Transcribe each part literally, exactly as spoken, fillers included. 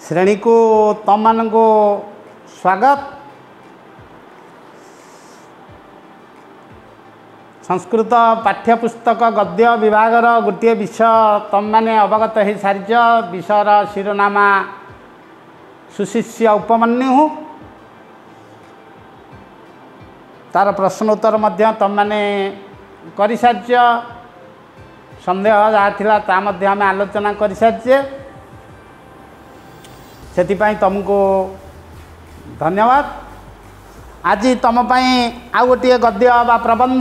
श्रेणी को तम मान को स्वागत। संस्कृत पाठ्यपुस्तक गद्य विभागर गोटे विषय तम मैंने अवगत हो सारी। विषयर शिरोनामा सुशिष्य उपमन्यु। तार प्रश्नोत्तर मध्य तम मैंने कर सारी। संदेह जहाँ थिला ता मध्य आम आलोचना कर सारी। से तुमको धन्यवाद। आज तुम आउ गोटे गद्य बा प्रबंध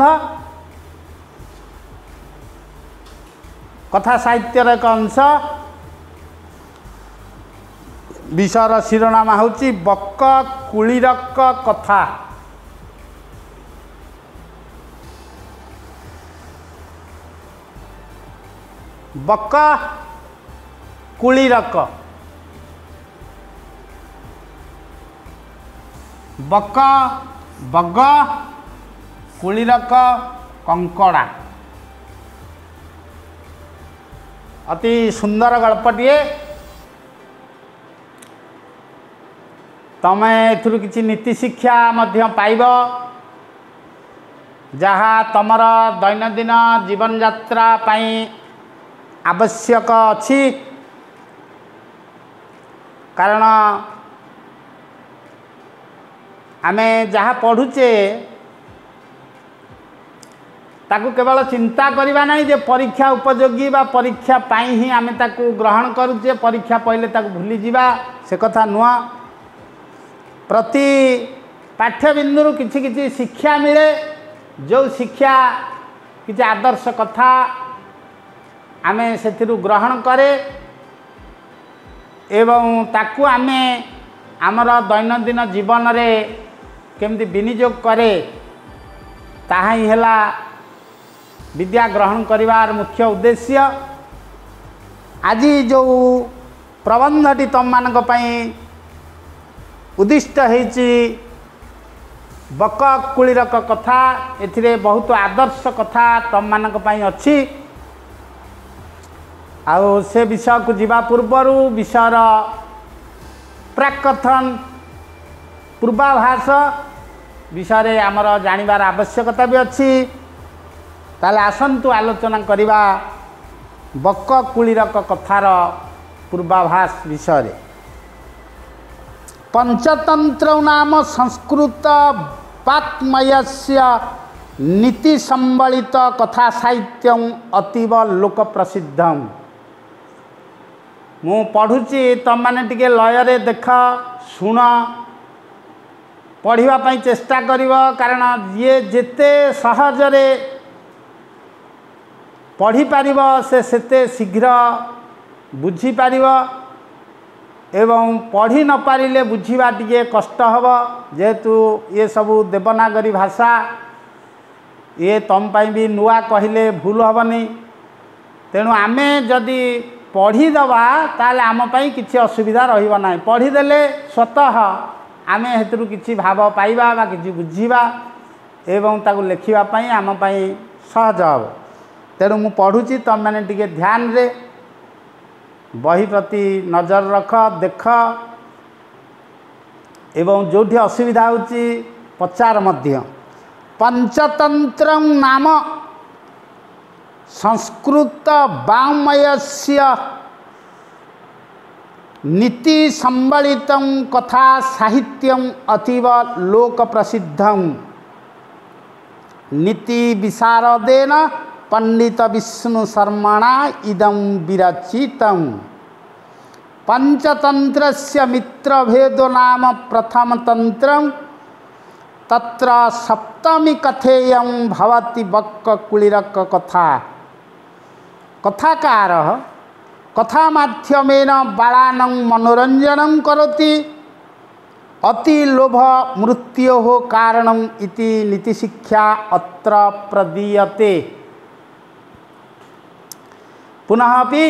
कथा साहित्यर एक अंश। विषयर शिरोनामा होची बक कुलीरक कथा। बक कुलीरक बक बग कुलीरक कंकड़ा। अति सुंदर गल्पटे। तमें एथुरु किछि नीति शिक्षा मध्य पाइब जहाँ तमर दैनंदिन जीवन यात्रा पाई आवश्यक अछि। कारण आमे जहाँ पढ़ुचे ताकू केवल चिंता करवा नहीं जे परीक्षा उपयोगी बा परीक्षा पाई ही आमे ताकू ग्रहण करुचे। परीक्षा पहले ताकू भूली जीवा से कथा नुआ। प्रति पाठ्यबिंदु किछि किछि शिक्षा मिले। जो शिक्षा किछि आदर्श कथा आमे सेथिरु ग्रहण करे एवं ताकू आमे आमर दैनंदिन जीवन रे केमती विनियोग करे ताहा ही हैला विद्या ग्रहण करिवार मुख्य उद्देश्य। आज जो प्रबंधटी तम मानक पई उद्दिष्ट हेची बक कुलीरक कथा। एथिरे बहुत आदर्श कथा तम मानक पई अछि। आउ से विषय को जीवा पूर्वरु विषयर प्राकथन पूर्वाभास विषय आमर जानिबार आवश्यकता भी अच्छी। ताले आसंतु आलोचना करिबा बक कुलीरक कथार पूर्वाभास विषय। पंचतंत्र नाम संस्कृत वाक्मयस्य नीति संबलित कथा साहित्यं अतीव लोक प्रसिद्धं। मु पढ़ुची तम माने टिके लयरे देख शुण पढ़िबा पई चेष्टा करिवो। कारण ये जेते सहजरे पढ़ी पारिबो से सेते शीघ्र बुझी पारिबो एवं पढ़ी न पारिले बुझीबा टिके कष्ट हबो। जेहेतु ये सबु देवनागरी भाषा ये तम पई भी नुआ कहिले भूल हबनी। तेणु आमे जदि पढ़ीदबा ताले आम पई किछि असुविधा रहिबो नाही। पढ़ीदेले स्वतः आमे हेतुरु किछि भाव पाइबा बा किछि बुझीबा एवं ताकु लेखिबा पई आम पई सहज हबो। तेणु मु पढ़ुची तम माने टिके ध्यान रे बही प्रति नजर रख देख एवं जोठी असुविधा होची पचार मध्य। पंचतंत्र नाम संस्कृत वाङ्मयस्य नीति संबलित कथा साहित्यं अतीव लोक प्रसिद्धं। नीति विशारदेन पंडित विष्णु शर्मणा इदं विरचितं। पंचतंत्रस्य मित्रभेदो नाम प्रथम तंत्रं तत्र सप्तमी कथेयं भवति बक कुलीरक कथा। कथाकार कथा माध्यमेन बालानं मनोरंजनं करोति। अति लोभ मृत्योः कारणम् इति नीति शिक्षा अत्र प्रदीयते। पुनः अपि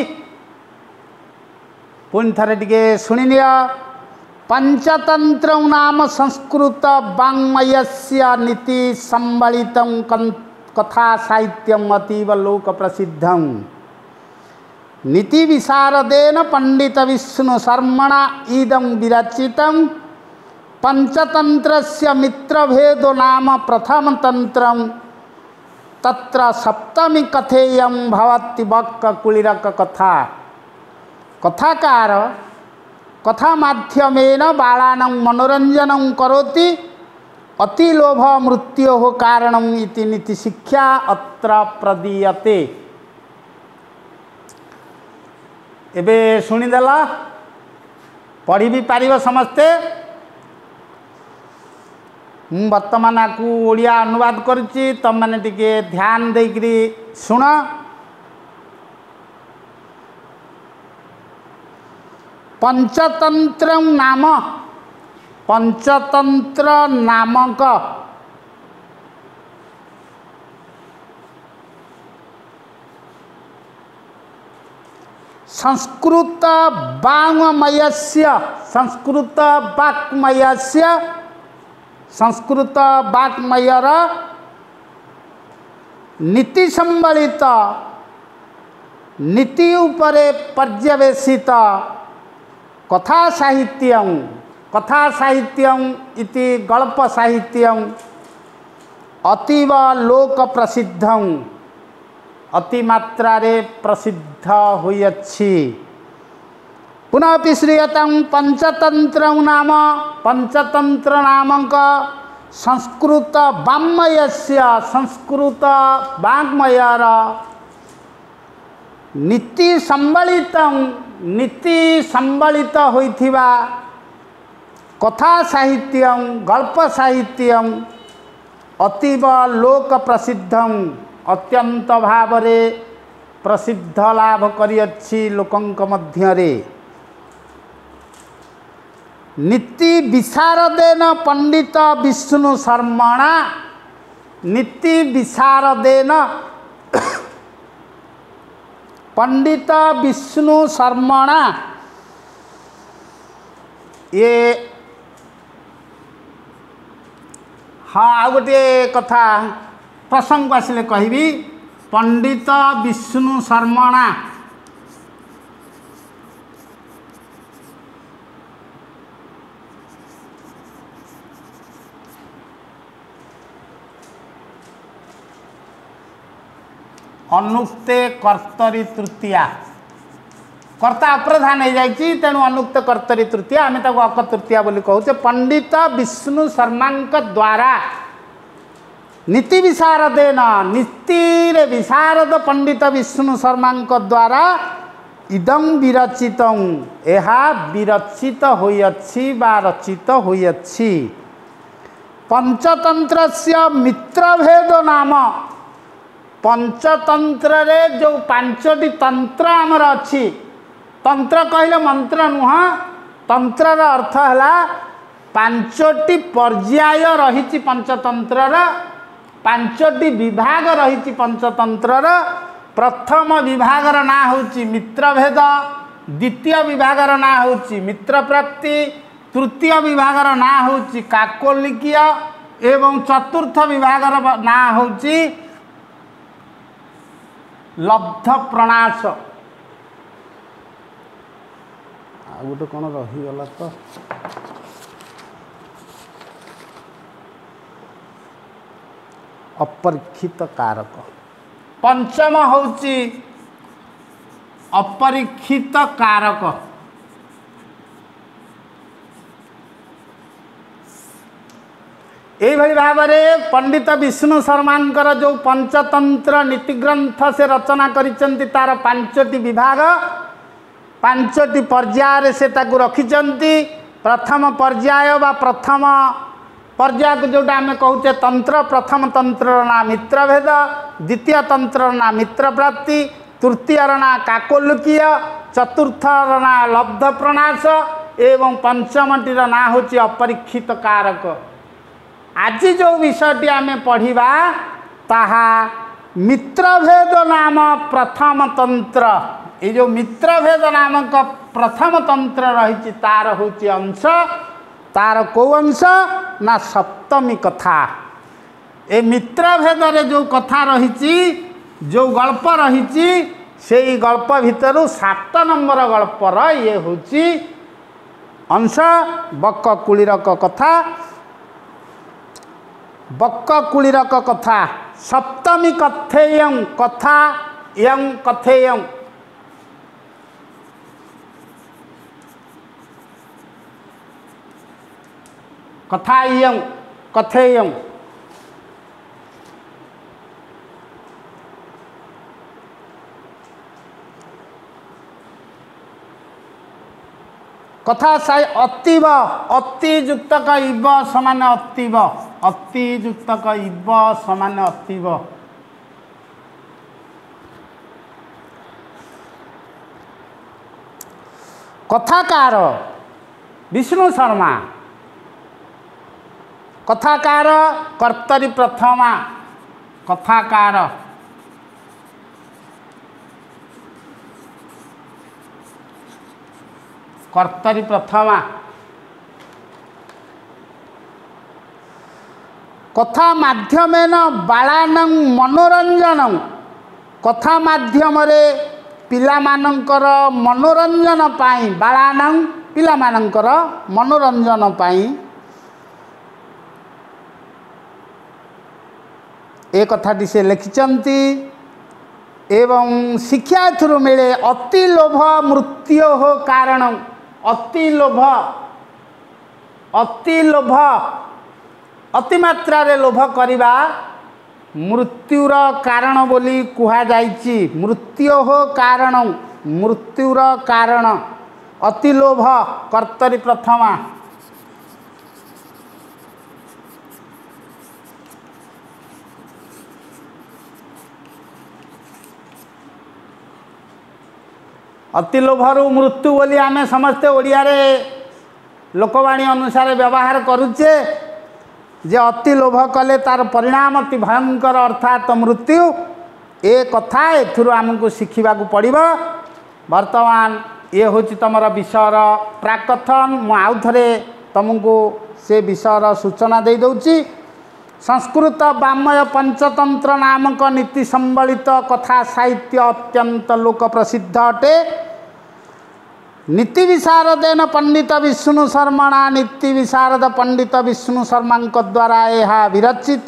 पुन थरे टिके सुनिनिया। पंचतंत्र नाम संस्कृत वाङ्मयस्य नीति संबलितं कथा साहित्यम अतीव लोक प्रसिद्धं। नीति विशारदेन पंडित विष्णु शर्मणा इदं विरचितं पंचतंत्रस्य मित्रभेदो नाम प्रथम तंत्रं तत्र सप्तमी कथेयं भवति बक्क कुलिरक कथा। कथाकार कथा माध्यमेन बालानां मनोरंजनं करोति अतिलोभ मृत्योः कारणम् इति नीति शिक्षा अत्र प्रदीयते। एबे शुणिदेल पढ़ी भी पारिब समस्ते। मु वर्तमान आपको ओडिया अनुवाद करुच्ची तुम मैंने टिके ध्यान देकरी शुण। पंचतंत्र नाम पंचतंत्र नामक संस्कृत वाङ्मयस्य संस्कृत वाक्मयस्य संस्कृत वाक्मयर नीति संबलित नीति उपरे पर्यवेसित कथा साहित्यं कथा साहित्यं इति गल्प साहित्यं अतीव लोक प्रसिद्धं अतिमात्रा रे प्रसिद्ध होइछि। पुनः श्रूयतां पंचतंत्र नाम पंचतंत्र नामक संस्कृत वाङ्मयस्य संस्कृत वाङ्मयर नीति संबलित नीति संबलित होइथिबा कथा साहित्यं गल्प साहित्यं अतीव लोक प्रसिद्धं अत्यंत भावरे प्रसिद्ध लाभ करियछि लोकंक मध्यरे। नीति विशारदेन पंडित विष्णु शर्मणा नीति विशारदेन पंडित विष्णु शर्मणा ये हाँ आ गोटे कथा प्रसंग आसिले कहबी पंडित विष्णु शर्मणा अनुक्ते कर्तरी तृतीया कर्ता अप्रधान हो जाइए तेणु अनुक्त कर्तरी तृतीया आम अक तृतीया बोली कहूचे। पंडित विष्णु शर्मा द्वारा नीति विशारदेन नीति रे विशारद पंडित विष्णु शर्मा द्वारा इदं विरचित यह विरचित होइछि बा रचित होइछि। पंचतंत्रस्य मित्रभेद नाम पंचतंत्र रे जो पांचटी तंत्र आमर अच्छी तंत्र कहले मंत्र नुह तंत्र रा अर्थ है पांचटी पर्याय रही पंचतंत्र पांचटी विभाग रही पंचतंत्र प्रथम विभाग ना हूँ मित्रभेद द्वितीय विभाग ना हूँ मित्र प्राप्ति तृतीय विभाग ना हूँ काकोलिकीय एवं चतुर्थ विभाग ना हूँ लब्ध प्रणाश। गोटे कौन रहीगला तो अपरीक्षित कारक पंचम होची अपरीक्षित कारक। यही भाव में पंडित विष्णु शर्मा जो पंचतंत्र नीति ग्रंथ से रचना करिसेंती तार पांचटी विभाग पांचटी पर्याय से ताकू रखिचंती। प्रथम पर्याय बा प्रथम पर्याय को जोटा आम कहूचे तंत्र प्रथम तंत्र ना मित्रभेद द्वितीय तंत्र ना मित्र प्राप्ति तृतीय ना काकोलकीय चतुर्थ ना लब्ध प्रणाश एवं पंचमटी ना हूँ अपरीक्षित कारक। आज जो विषयटी आम पढ़ा ताहा मित्रभेद नाम प्रथम तंत्र ये जो मित्रभेद नामक प्रथम तंत्र रही तार हूँ अंश तार कौ अंश ना सप्तमी कथा। ए मित्रभेद रे जो कथा रही जो गल्प रही से गल्प भितर सात नंबर गल्पर ये हूँ अंश बक कुलीरक कथा। बक कुलीरक कथा सप्तमी कथेय कथा यं कथेय कथा यं कथेय कथा साई अतीव अतियुक्त इव समान अतीव अतियुक्त इव समान अतीव। कथाकार विष्णु शर्मा कथाकार कर्तरी प्रथमा कथाकार कर्तरी प्रथमा कथा माध्यमेन बालानां मनोरंजन कथा माध्यम रे पिला मानकर मनोरंजन पाई बालानां पिला मानकर मनोरंजन पाई ए कथाटी से लिखिचंती एवं शिक्षा थ्रु मिले अति लोभ मृत्यु हो कारण अति लोभ अति लोभ अति मात्रा रे लोभ करिबा मृत्युर कारण बोली कुहा जाइछि। मृत्यु हो कारण मृत्युर कारण अति लोभ कर्तरी प्रथमा। अति लोभरु मृत्यु बोली आमे समस्ते ओडिया रे लोकवाणी अनुसार व्यवहार करुचे जे अति लोभ कले तार परिणाम अति भयंकर अर्थात मृत्यु। ए कथा एथुरु आमको शिखिबा को पड़िबो। वर्तमान ये हूँ तुमर विषयर प्राकथन मु आउ थरे तुमको से विषयर सूचना दे दउची। संस्कृत वाङ्मय पंचतंत्र नामक नीति संबलित कथा साहित्य अत्यंत लोक प्रसिद्ध अटे। नीति विशारदेन पंडित विष्णु शर्मणा नीति विशारद पंडित विष्णु शर्मा द्वारा यह विरचित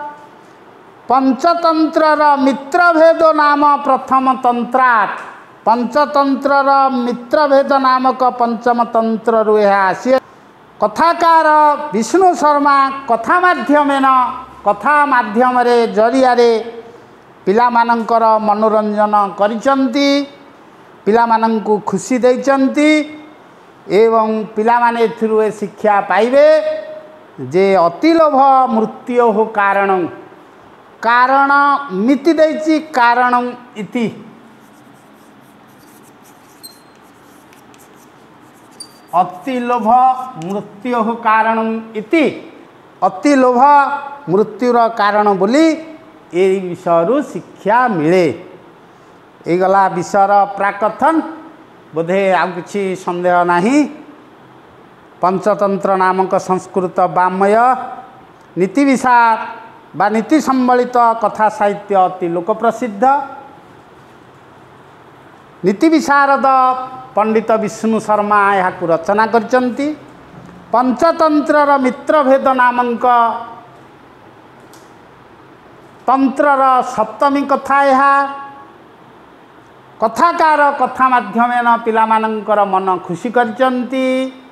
पंचतंत्रर मित्रभेद नाम प्रथम तंत्रात् पंचतंत्रर मित्रभेद नामक पंचम तंत्र यह आसी। कथाकार विष्णु शर्मा कथा माध्यमेन कथा माध्यम रे जरिया रे पिला मानकर मनोरंजन करिसंती पिला मानंकु खुशी देइसंती एवं पिला माने एथिरु ए शिक्षा पाइबे जे अति लोभ मृत्यु हो कारण कारण मिति देइछि कारण इति अति लोभ मृत्यु हो कारण इति अति लोभ मृत्युर कारण बोली ए विषय शिक्षा मिले। ये गला विषयर प्राकथन बोधे आउ किछि संदेह नाही। पंचतंत्र नामक संस्कृत वाङ्मय नीति विशार बा नीति संबलित कथा साहित्य अति लोक प्रसिद्ध। नीति विशारद पंडित विष्णु शर्मा यह रचना करचंती। पंचतंत्रर मित्रभेद नामक तंत्रर सप्तमी कथा यह कथाकार कथा माध्यमेन पिला मानकर मन खुशी करचंती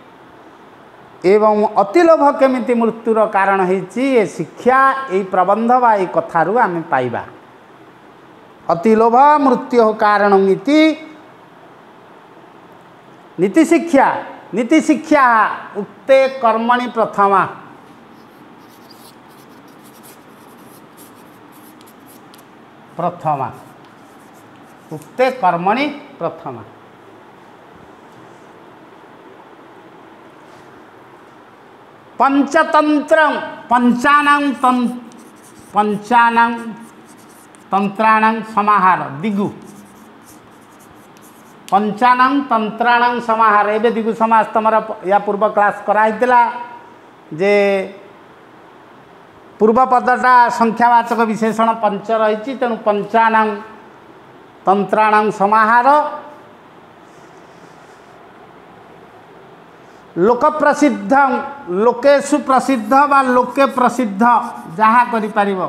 एवं अतिलोभ केमिति मृत्युर कारण होइछि ए शिक्षा ए प्रबंध बा ए कथारु आमे पाइबा। अतिलोभ मृत्यु कारण इति नीति शिक्षा नीति शिक्षा उक्ते कर्मणि प्रथमा प्रथमा उक्ते कर्मणि प्रथमा। पंचतंत्र पंचानां पंचानां तंत्राणां समाहार दिगु पंचानां तंत्राणां समाहार एबे दिगु समास तमरा या पूर्व क्लास कराइतिला जे पूर्व पदटा संख्यावाचक विशेषण पंच रही तेणु पंचानां तंत्राणां समाहार लोक प्रसिद्ध लोकेशु प्रसिद्ध बा लोके प्रसिद्ध जहाँ करि परिबो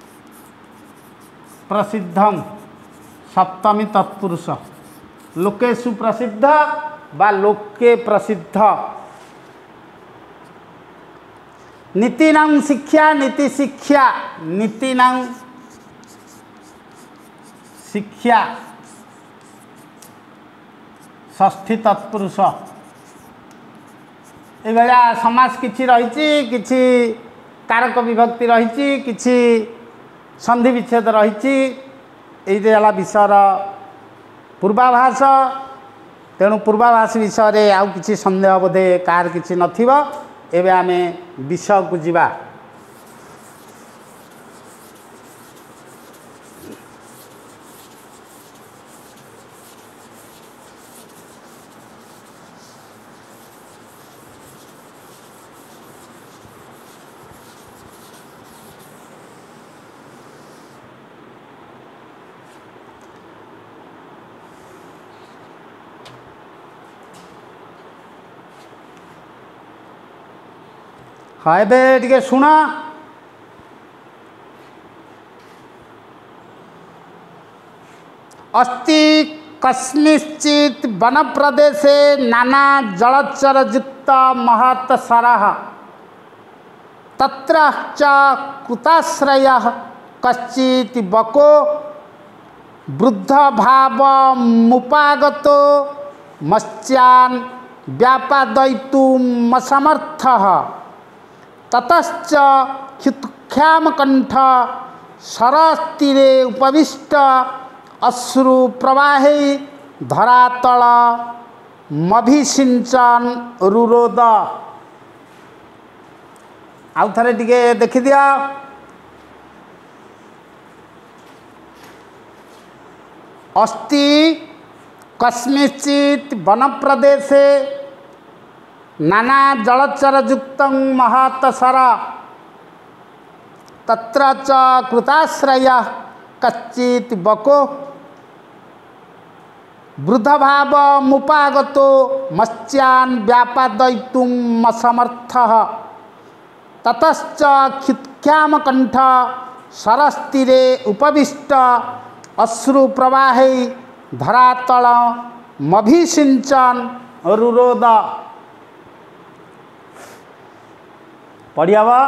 प्रसिद्धम सप्तमी तत्पुरुष लोकेशु प्रसिद्ध बा लोके प्रसिद्ध नीतिनां शिक्षा नीति शिक्षा नीतिनां शिक्षा षष्ठी तत्पुरुष एभलिया समास किछि रहिछि किछि कारक विभक्ति रहिछि किछि संधि विच्छेद रहिछि एइटे हला विषयर पूर्वाभास तेणु पूर्वाभास विषय रे आउ किछि संदेह बोधे कार किछि नथिबो एबे आमे विषय को जिबा हाँ एबे टिके शुण अस्ति कस्मिंश्चित् वन प्रदेशे नाना जलचर युक्त महत् सरः तत्र च कृताश्रयः कश्चित् बको वृद्ध भावमुपागतो मत्स्यान् व्यापादयितुम् असमर्थः ततश्च क्षुत्क्षामकण्ठ सरस्तीरे उपविष्ट अश्रु प्रवाहे धरातल मभिसिंचन रुरोद आउ थरे टिके देखि दिया अस्ति कस्मिंश्चित् वन प्रदेशे नाना जलचर युक्त महत् सर तत्र च कृताश्रयः कच्चित् बको वृद्धभावमुपागतो मत्स्यान् व्यापादयितुम् असमर्थः ततश्च क्षुत्क्षामकण्ठ सरस्तीरे उपविष्ट अश्रु प्रवाहे धरातल मभिसिंचन रुरोद पढ़ियावा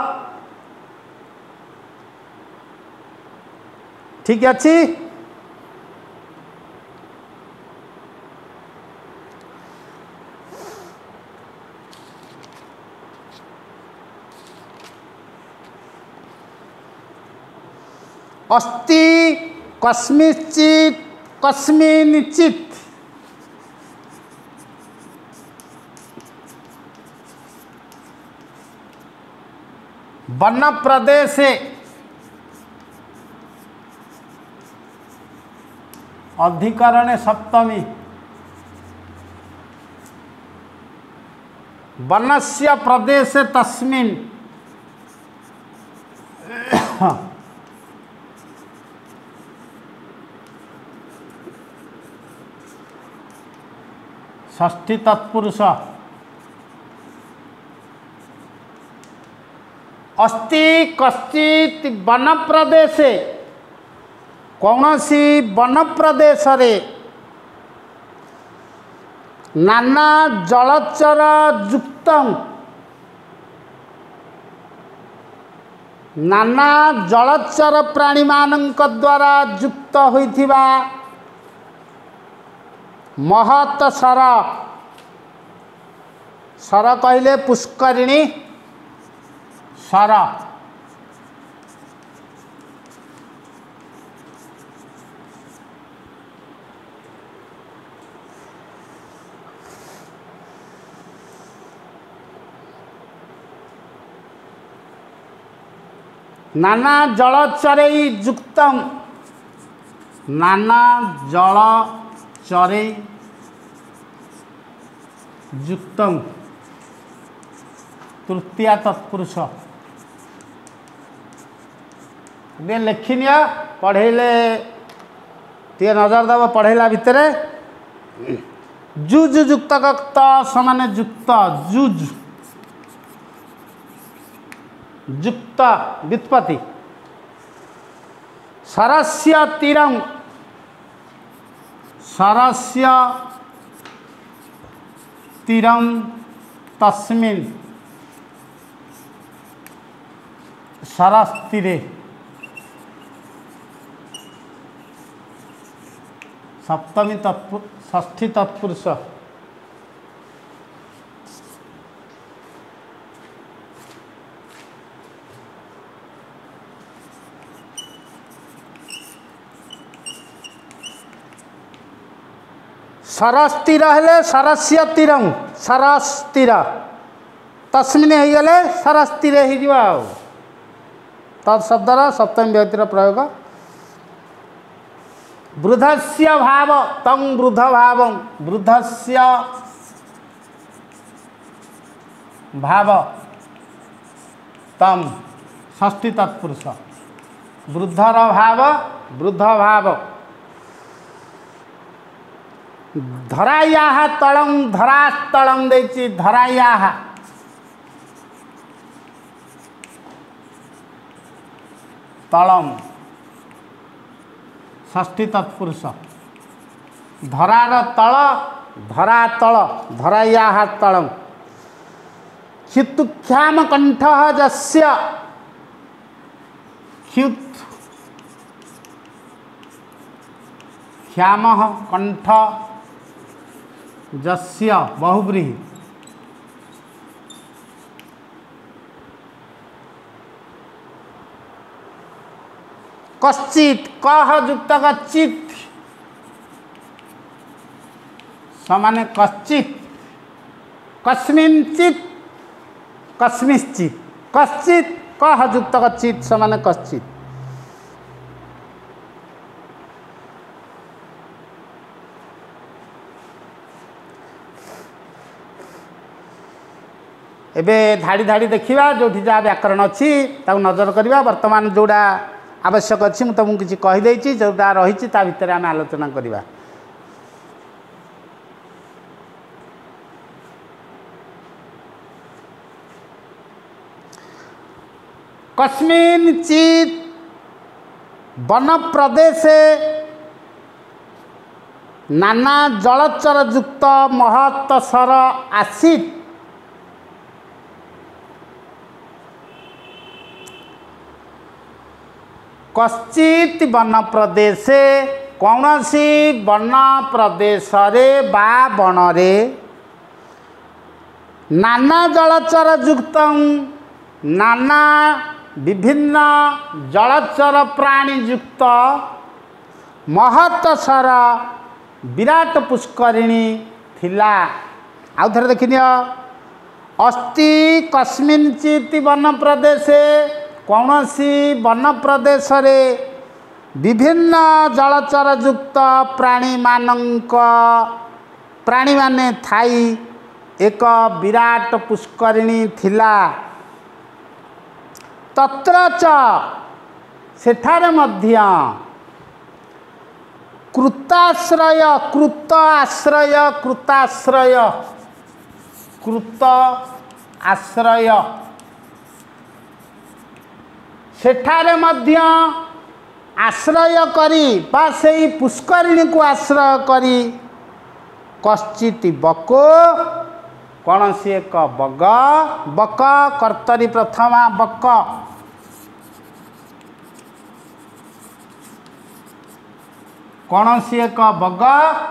ठीक अच्छी अस्ति कस्मिंश्चित् कस्मिंश्चित् वन प्रदेशे अधिकरणे सप्तमी वनस्य प्रदेशे तस्मिन् षष्ठी तत्पुरुष अस्ति कश्चित् वन प्रदेशे कौनसी वन प्रदेश रे नाना जलचर युक्त नाना जलचर प्राणी मानक द्वारा युक्त होइथिबा महत सर सर कहले पुष्करिणी सर नाना जलचरे युक्त नाना जलचरे युक्त तृतीया तत्पुरुष लिखिनिया पढ़ेले टे नजर दब पढ़ेला भितर जुज युक्त त समान युक्त जुज युक्त व्युत्पत्ति सरस्य तीरं सरस्य तीरं तस्मिन् सरस्तीरे सप्तमी तत्पुरुष षष्ठी तत्पुरुष सरस तीर हेले सरस्य तीरं सरस तीर तस्मिन् हो गले सरस तीर हो तत्शब्दर सप्तमी विभक्तिर प्रयोग वृद्धस्य भाव तं वृद्ध भाव वृद्धस्य भाव तम षष्ठी तत्पुरुष वृद्धर भाव वृद्ध भाव धराया तलं धरास्तलं देची धराया तलम षष्ठी तत्पुरुष धरार तल धरा तल धराया तलम च्युत्ख्याम कंठ जस्य च्युत ख्याम कंठ जस्य बहुब्रीहि कश्चित कह युक्त कच्चित समान कश्चित कस्मिंचित कस्मिंचित कश्चित कह युक्त कच्चित समान कश्चित एबे धाड़ी धाड़ी देखा जो जहाँ व्याकरण अच्छी नजर करवा वर्तमान जोड़ा आवश्यक अच्छी मुझे तुमको किसी कहीदे जोटा रही भितर आम आलोचना करवा कस्मिंचित् वन प्रदेशे नाना जलचर युक्त महत् सर आसीत् कश्चित वन प्रदेशे कौनसी वन प्रदेश बा वन रे नाना जलचर युक्त नाना विभिन्न जलचर प्राणी युक्त महत् सर विराट पुष्करिणी थिला। आउ थे देखि अस्ति कस्मिंचित् वन प्रदेशे कौनसी वन प्रदेश रे विभिन्न जलचर युक्त प्राणी मानक प्राणी माने थाई एक विराट पुष्करिणी थिला। तत्र च सेठारे मध्य कृताश्रय कृत आश्रय कृताश्रय कृत आश्रय सेठारे मध्य आश्रय करी बा सेई पुष्करिणी को आश्रय करी कश्चित बको कौन सी एक बग बक कर्तरी प्रथमा बक कौन सी एक बग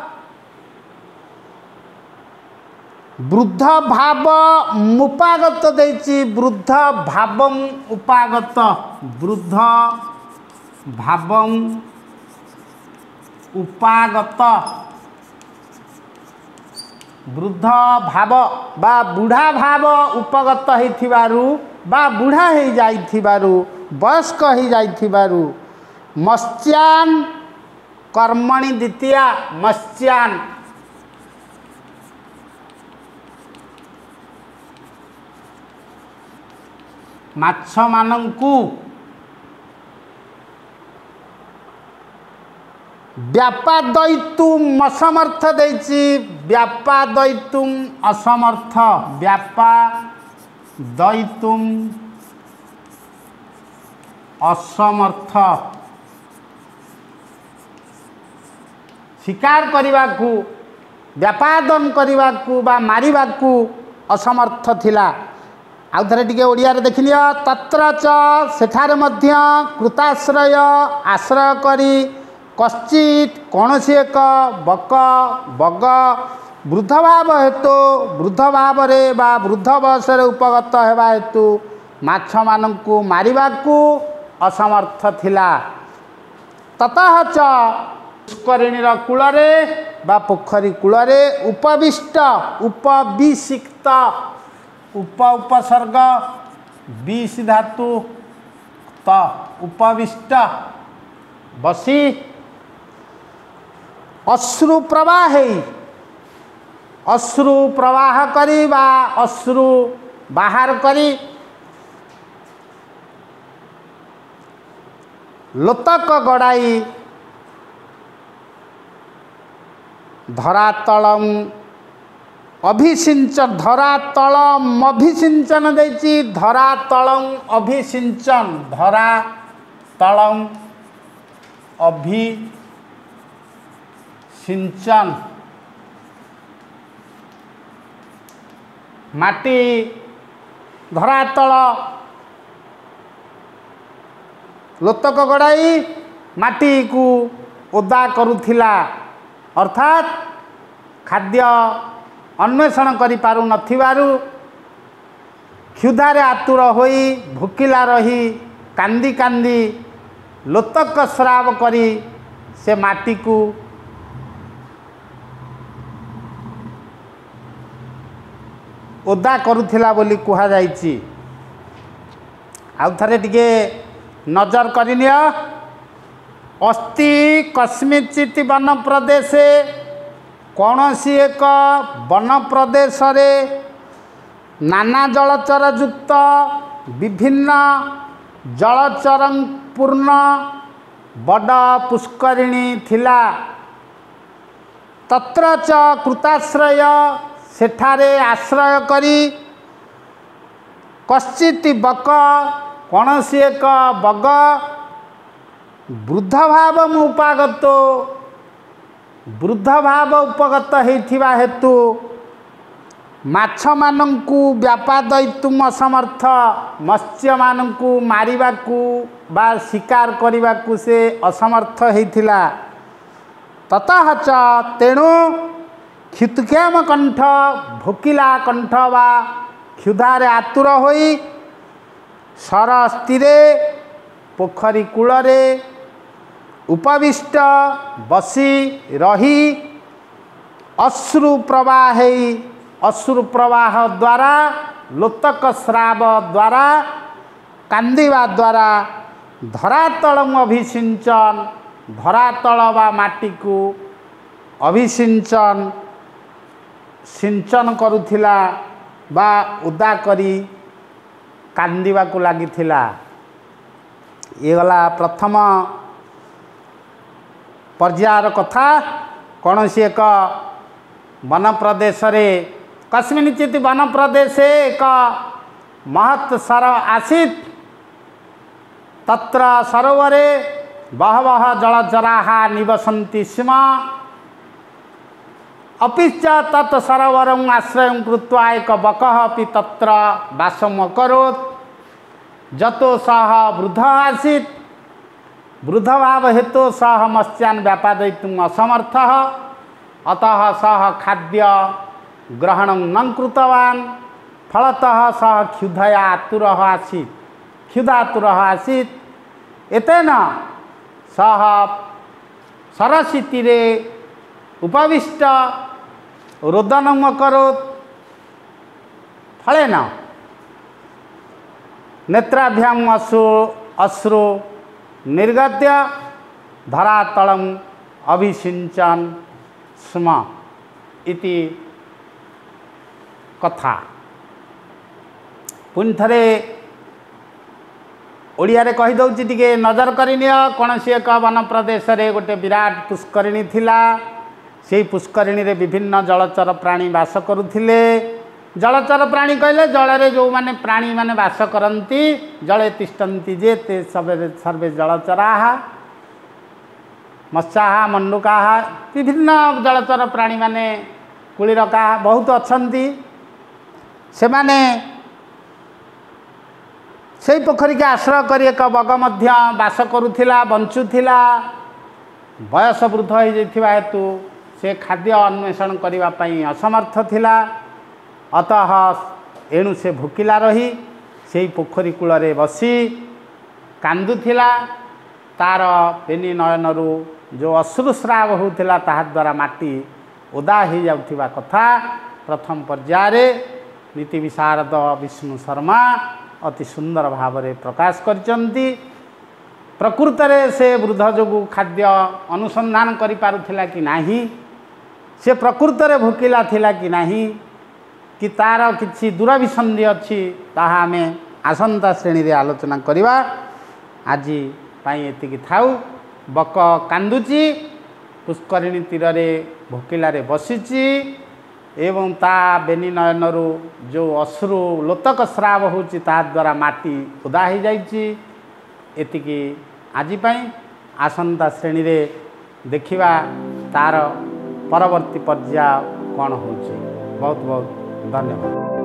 वृद्ध भाव उपागत देछि वृद्ध भाव उपागत वृद्ध भाव उपागत वृद्ध भाव बा बुढ़ा भाव उपगत होइथिबारु बा बुढ़ा हो जाइथिबारु वयस्क हो जाइथिबारु मत्स्यान कर्मणि द्वितीया मत्स्यान माछ मानंकु व्यापादयितुम असमर्थ देछि व्यापादयितुम असमर्थ व्यापादयितुम असमर्थ शिकार करने व्यापादन करने बा मारिबा असमर्थ थिला। आउ थे टे ओडिया देख लिया तत्र च सेठारे मध्य कृताश्रय आश्रय करी कश्चित कौन सी एक बक बग वृद्ध भाव हेतु वृद्ध भाव बा वृद्ध बयस उपगत होगा हेतु माछ मानू मारिबा असमर्थ थिला। ततः च पुष्करिणी कूल बा पोखरी कूल उपविष्ट उपविषिक्त उप उपसर्ग विष धातु त उपविष्ट बसी अश्रु प्रवाह अश्रु प्रवाह करी बा अश्रु बाहर करी लोतक गड़ाई धरातलम अभिसिंचन धरातलम अभिसिंचन देछि धरातलम अभिसिंचन धरातलम अभिसिंचन माटी धरातल लोतक गड़ाई माटी को ओदा करुथिला अर्थात खाद्य अन्वेषण करि पारु नथिबारु क्षुधारे आतुर होई भूकिला रही कांदी कांदी लोतक स्राव करी से माटी को ओदा करुथिला बोली कुहा जाइछि। आउ थरे टिके नजर करिनिया अस्ति कस्मिचित वन प्रदेशे कौनसी एक वन प्रदेश रे नाना जलचर युक्त विभिन्न जलचर पूर्ण बड़ पुष्करिणी थिला। तत्र च कृताश्रय सेठारे आश्रय करी कश्चित बक कौनसी एक बग वृद्ध भाव उपागत वृद्ध भाव उपगत होइथिबा हेतु माछ मानंकु व्यापादयितुम असमर्थ मत्स्य मानंकु मारिबाकु बा शिकार करिबाकु से असमर्थ होइथिला। ततः च तेणु क्षुत्क्षेम कंठ भोकिला कंठ बा क्षुधारे आतुर होई सर स्थिरे पोखरी कूलरे उपविष्ट बसी रही अश्रु प्रवाह अश्रु प्रवाह द्वारा लोतक स्राव द्वारा कांदिवा द्वारा धरातल अभिसिंचन धरातल बा माटी को अभिसिंचन सिंचन करुथिला बा उदा करी कांदिवा को लागिथिला। ये गला प्रथम पर्यायर कथा कौन सी एक वन प्रदेश रे कस्मिंचित वन प्रदेश एक महत् सर आसीत् तत्र सरोवरे बहवः जलचराः निवसन्ति स्म अपिच तत् सरोवरं आश्रयं कृत्वा एक बकः अपि तत्र वासम् अकरोत् जतो सः वृद्धः आसीत् वृद्ध भाव हेतु सह मत्स्यान् व्यापादयितुम् असमर्थः अतः सह खाद्य ग्रहणं न कृतवान् फलतः सह क्षुधया आतुरः आसीत् क्षुधातुरः आसीत् एतेन सह सरस्वतीरे उपविष्ट रोदनम् अकरोत् फलेन नेत्राभ्याम् अश्रु अश्रु निर्गत्य धरातलम अभिसिंचन स्म इति कथा। पुनः थरे ओडिया कही दउची टिके नजर करनिय कौनसी एक वन प्रदेश रे गोटे विराट पुष्करिणी थिला से पुष्करिणी रे विभिन्न जलचर प्राणी वास करुथिले जलचर प्राणी कहले जल रे जो माने प्राणी माने वास करती जले तिष्ठन्ति जे ते सर्वे सर्वे जलचराः मत्स्याः मंडूकाः विभिन्न जलचर प्राणी माने कुलीरका बहुत अछंती से माने से पोखरी के आश्रय कर एक बग मध्य वास करुथिला बंचुथिला बयस वृद्ध हो जाइथिबा हेतु से खाद्य अन्वेषण करने पई असमर्थ थिला अतः एणु से भूकिला रही से पोखरी कूल रे बसी कांदुथिला तार पेनी नयनरू जो अश्रुस्राव होउथिला ताहा द्वारा माटी ओदा हो जाउथिबा कथा प्रथम पर्याय नीति विशारद विष्णु शर्मा अति सुंदर भाव में प्रकाश करचंती प्रकृत रे से वृद्ध जोगु खाद्य अनुसंधान करि पारुथिला कि नाही से प्रकृत रे भूकिला थिला कि नाही कि तार किछि दुराभिसंधि अच्छी ताहा आमे आसंता श्रेणी रे आलोचना करिवा आज पाई एतिकी थाउ बक कांदुची पुष्करिणी तीर रे भूकिला रे बसिची एवं ता बेनी नयनरू जो अश्रु लोतक स्राव होची ता द्वारा माटी उदा हो जाइची एतिकी आज पाई आसंता श्रेणी रे देखिवा तार परवर्ती पर्याय कौन होची बहुत बहुत धन्यवाद।